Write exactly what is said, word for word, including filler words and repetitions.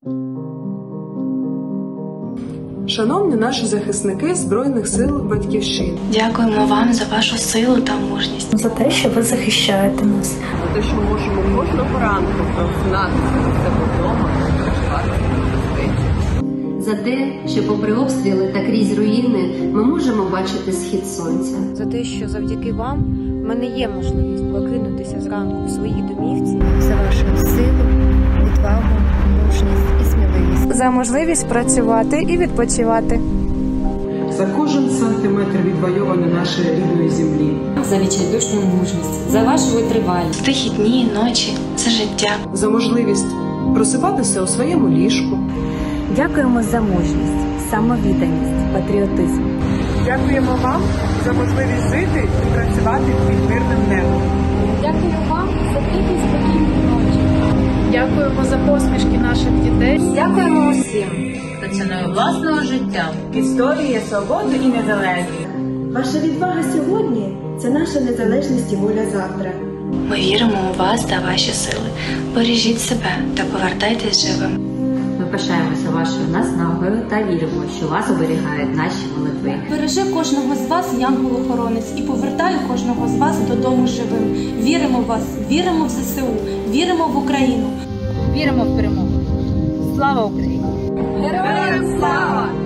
Шановні наші захисники Збройних сил Батьківщини. Дякуємо вам за вашу силу та мужність. За те, що ви захищаєте нас. За те, що ми можемо кожного ранку прокинатися від себе вдома, працювати в безпеці. За те, що попри обстріли та крізь руїни ми можемо бачити схід сонця. За те, що завдяки вам в мене є можливість прокинутися зранку в своїй домівці. За вашу силу, відвагу, мужність і сміливість. За можливість працювати і відпочивати. За кожен сантиметр відвойованої нашої рідної землі. За відчайдушну мужність, за вашу витривалість. Тихі дні, ночі, за життя. За можливість просипатися у своєму ліжку. Дякуємо за мужність, самовідданість, патріотизм. Дякуємо вам за можливість жити і працювати під мирним небом. Дякую вам за тихі спокійні ночі. Дякуємо за посмішки наших дітей. Дякуємо усім, хто ціною власного життя відстоює свободу і незалежність. Ваша відвага сьогодні – це наша незалежність і воля завтра. Ми віримо у вас та ваші сили. Бережіть себе та повертайтесь живим. Ми пишаємося вашою наснагою та віримо, що вас оберігають наші молитви. Бережи кожного з вас, янгол-охоронець, і повертаю кожного з вас додому живим. Віримо в вас, віримо в зе се у, віримо в Україну. Віримо в перемогу. Слава Україні! Героям слава!